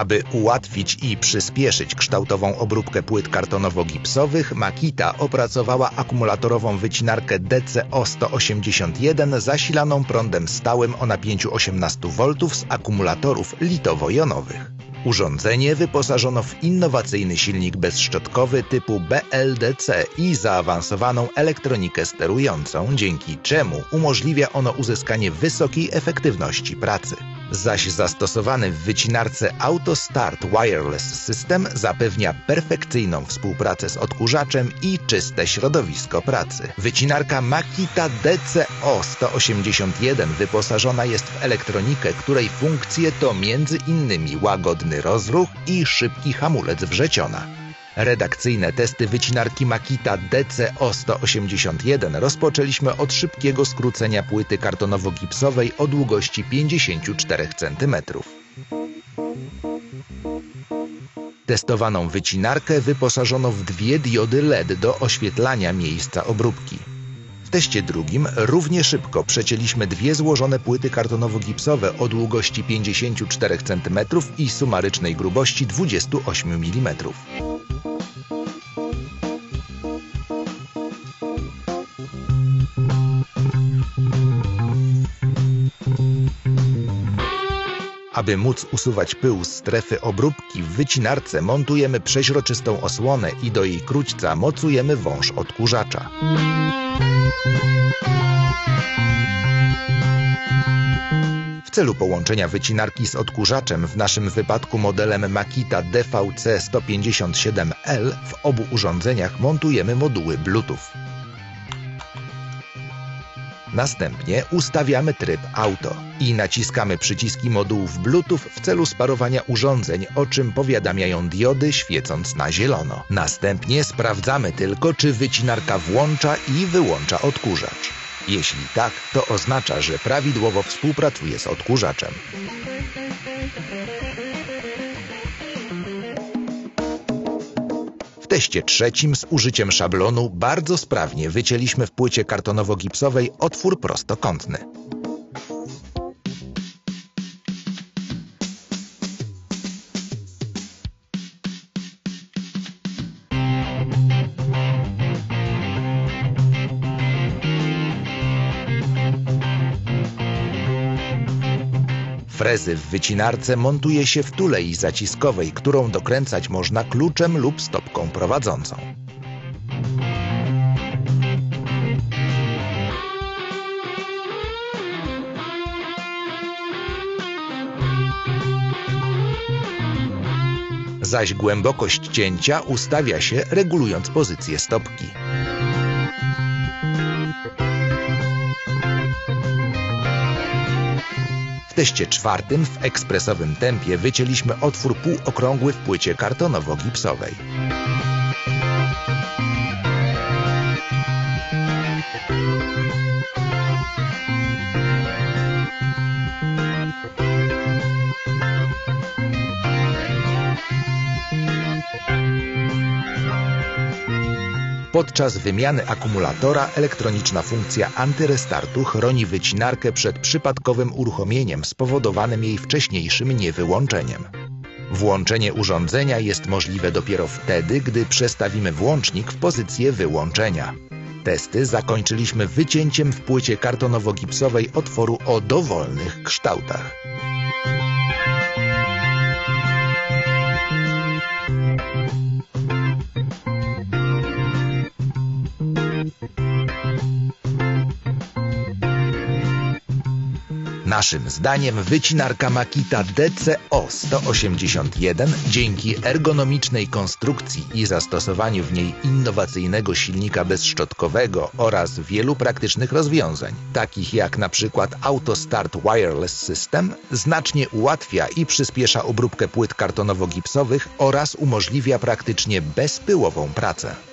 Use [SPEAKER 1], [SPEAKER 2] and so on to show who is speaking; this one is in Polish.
[SPEAKER 1] Aby ułatwić i przyspieszyć kształtową obróbkę płyt kartonowo-gipsowych, Makita opracowała akumulatorową wycinarkę DC-181 zasilaną prądem stałym o napięciu 18 V z akumulatorów litowo-jonowych. Urządzenie wyposażono w innowacyjny silnik bezszczotkowy typu BLDC i zaawansowaną elektronikę sterującą, dzięki czemu umożliwia ono uzyskanie wysokiej efektywności pracy. Zaś zastosowany w wycinarce Auto Start Wireless System zapewnia perfekcyjną współpracę z odkurzaczem i czyste środowisko pracy. Wycinarka Makita DC-181 wyposażona jest w elektronikę, której funkcje to m.in. łagodny rozruch i szybki hamulec wrzeciona. Redakcyjne testy wycinarki Makita DC-181 rozpoczęliśmy od szybkiego skrócenia płyty kartonowo-gipsowej o długości 54 cm. Testowaną wycinarkę wyposażono w dwie diody LED do oświetlania miejsca obróbki. W teście drugim równie szybko przecięliśmy dwie złożone płyty kartonowo-gipsowe o długości 54 cm i sumarycznej grubości 28 mm. Aby móc usuwać pył z strefy obróbki, w wycinarce montujemy przeźroczystą osłonę i do jej króćca mocujemy wąż odkurzacza. W celu połączenia wycinarki z odkurzaczem, w naszym wypadku modelem Makita DVC-157L, w obu urządzeniach montujemy moduły Bluetooth. Następnie ustawiamy tryb Auto i naciskamy przyciski modułów Bluetooth w celu sparowania urządzeń, o czym powiadamiają diody, świecąc na zielono. Następnie sprawdzamy tylko, czy wycinarka włącza i wyłącza odkurzacz. Jeśli tak, to oznacza, że prawidłowo współpracuje z odkurzaczem. W teście trzecim z użyciem szablonu bardzo sprawnie wycięliśmy w płycie kartonowo-gipsowej otwór prostokątny. Frezy w wycinarce montuje się w tulei zaciskowej, którą dokręcać można kluczem lub stopką prowadzącą. Zaś głębokość cięcia ustawia się, regulując pozycję stopki. W teście czwartym w ekspresowym tempie wycięliśmy otwór półokrągły w płycie kartonowo-gipsowej. Podczas wymiany akumulatora elektroniczna funkcja antyrestartu chroni wycinarkę przed przypadkowym uruchomieniem spowodowanym jej wcześniejszym niewyłączeniem. Włączenie urządzenia jest możliwe dopiero wtedy, gdy przestawimy włącznik w pozycję wyłączenia. Testy zakończyliśmy wycięciem w płycie kartonowo-gipsowej otworu o dowolnych kształtach. Naszym zdaniem wycinarka Makita DC-181 dzięki ergonomicznej konstrukcji i zastosowaniu w niej innowacyjnego silnika bezszczotkowego oraz wielu praktycznych rozwiązań, takich jak na przykład Auto Start Wireless System, znacznie ułatwia i przyspiesza obróbkę płyt kartonowo-gipsowych oraz umożliwia praktycznie bezpyłową pracę.